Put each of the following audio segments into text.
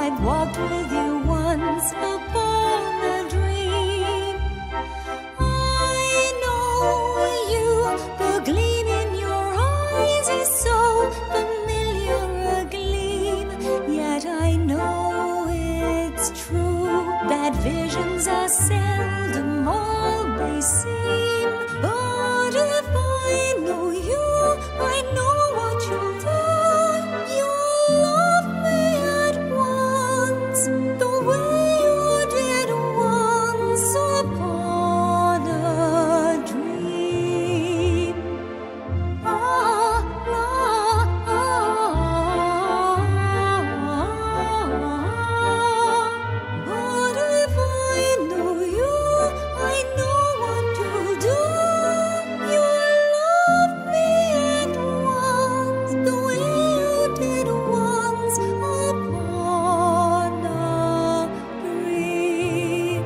I've walked with you once upon a dream. I know you, the gleam in your eyes is so familiar a gleam. Yet I know it's true that visions are seldom all they seem. But if I know you, I know what you'll do. You'll love me at once, the way you did once upon a dream. Ah, ah, ah. But if I know you, I know what you'll do. You'll love me at once, the way you did once upon a dream.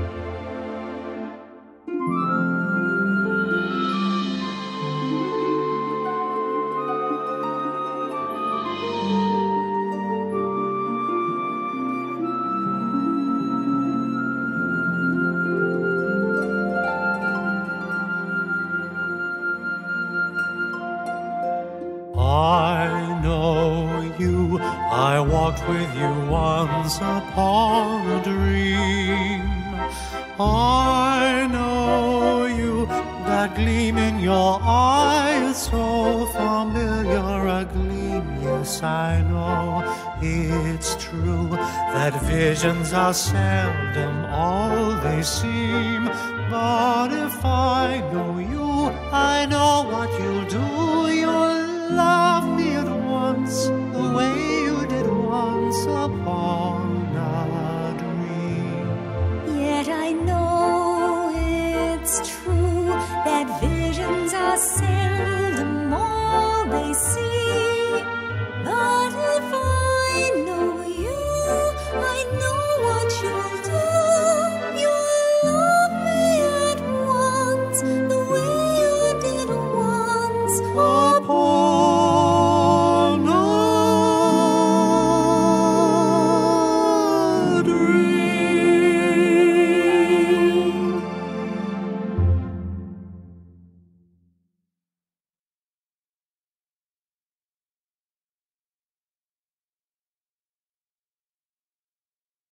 I know you, I walked with you once upon a dream. I know you, that gleam in your eye is so familiar a gleam. Yes, I know it's true that visions are seldom all they seem. But if I know you, I know what you'll do. You'll love me